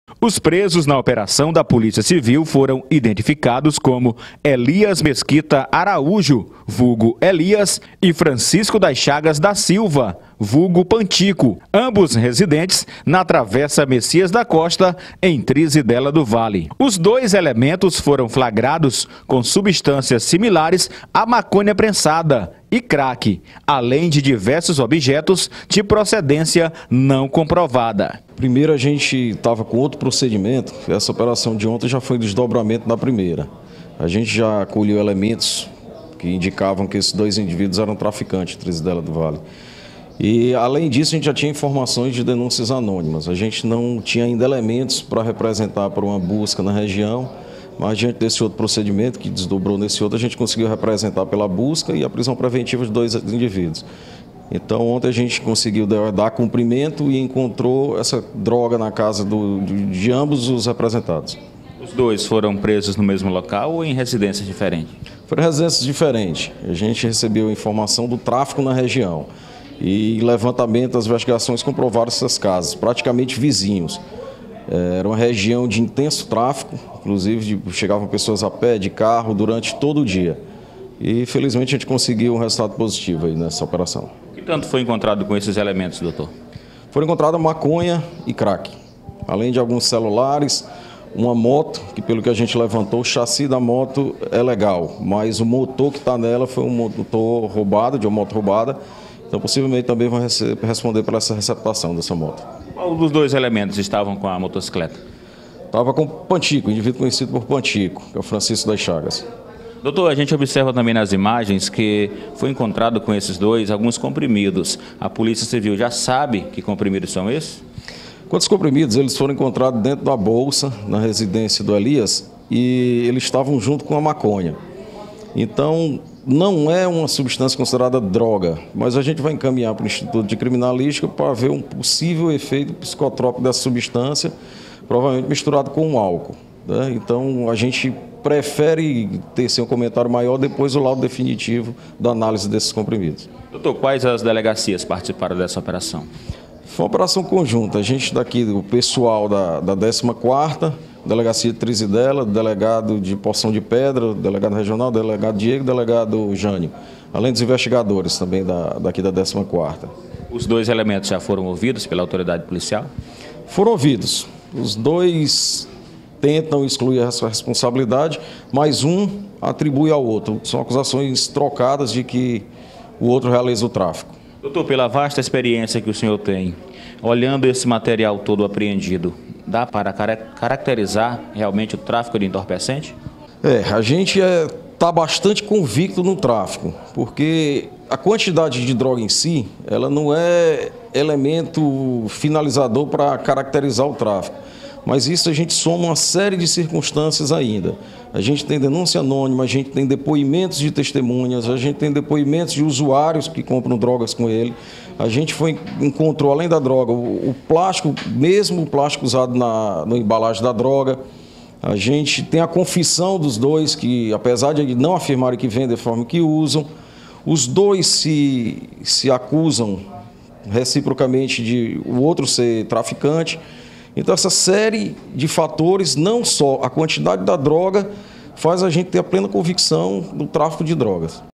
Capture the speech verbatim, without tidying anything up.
Os presos na operação da Polícia Civil foram identificados como Elias Mesquita Araújo, vulgo Elias, e Francisco das Chagas da Silva, vulgo Pantico, ambos residentes na Travessa Messias da Costa, em Trizidela do Vale. Os dois elementos foram flagrados com substâncias similares à maconha prensada e crack, além de diversos objetos de procedência não comprovada. Primeiro a gente estava com outro procedimento, essa operação de ontem já foi desdobramento da primeira. A gente já colheu elementos que indicavam que esses dois indivíduos eram traficantes de Trizidela do Vale. E além disso a gente já tinha informações de denúncias anônimas. A gente não tinha ainda elementos para representar por uma busca na região, mas diante desse outro procedimento que desdobrou nesse outro, a gente conseguiu representar pela busca e a prisão preventiva de dois indivíduos. Então ontem a gente conseguiu dar cumprimento e encontrou essa droga na casa do, de ambos os representados. Os dois foram presos no mesmo local ou em residências diferentes? Foram residências diferentes. A gente recebeu informação do tráfico na região e levantamento das investigações comprovaram essas casas, praticamente vizinhos. Era uma região de intenso tráfico, inclusive chegavam pessoas a pé, de carro, durante todo o dia. E felizmente a gente conseguiu um resultado positivo aí nessa operação. O que tanto foi encontrado com esses elementos, doutor? Foram encontradas maconha e crack, além de alguns celulares, uma moto, que pelo que a gente levantou, o chassi da moto é legal, mas o motor que está nela foi um motor roubado, de uma moto roubada, então possivelmente também vão responder por essa receptação dessa moto. Qual dos dois elementos estavam com a motocicleta? Estava com o Pantico, indivíduo conhecido por Pantico, que é o Francisco das Chagas. Doutor, a gente observa também nas imagens que foi encontrado com esses dois alguns comprimidos. A Polícia Civil já sabe que comprimidos são esses? Quantos comprimidos? Eles foram encontrados dentro da bolsa, na residência do Elias, e eles estavam junto com a maconha. Então, não é uma substância considerada droga, mas a gente vai encaminhar para o Instituto de Criminalística para ver um possível efeito psicotrópico dessa substância, provavelmente misturado com álcool, né? Então, a gente prefere ter assim, um comentário maior depois do laudo definitivo da análise desses comprimidos. Doutor, quais as delegacias participaram dessa operação? Foi uma operação conjunta. A gente daqui, o pessoal da, da décima quarta, Delegacia de Trizidela, delegado de Poção de Pedra, delegado regional, delegado Diego, delegado Jânio, além dos investigadores também da, daqui da décima quarta. Os dois elementos já foram ouvidos pela autoridade policial? Foram ouvidos. Os dois tentam excluir a sua responsabilidade, mas um atribui ao outro. São acusações trocadas de que o outro realiza o tráfico. Doutor, pela vasta experiência que o senhor tem, olhando esse material todo apreendido, dá para caracterizar realmente o tráfico de entorpecente? É, a gente está é, bastante convicto no tráfico, porque a quantidade de droga em si, ela não é elemento finalizador para caracterizar o tráfico. Mas isso a gente soma uma série de circunstâncias ainda. A gente tem denúncia anônima, a gente tem depoimentos de testemunhas, a gente tem depoimentos de usuários que compram drogas com ele. A gente foi, encontrou, além da droga, o, o plástico, mesmo o plástico usado na, na embalagem da droga. A gente tem a confissão dos dois, que apesar de não afirmarem que vendem de forma que usam, os dois se, se acusam reciprocamente de o outro ser traficante. Então, essa série de fatores, não só a quantidade da droga, faz a gente ter a plena convicção do tráfico de drogas.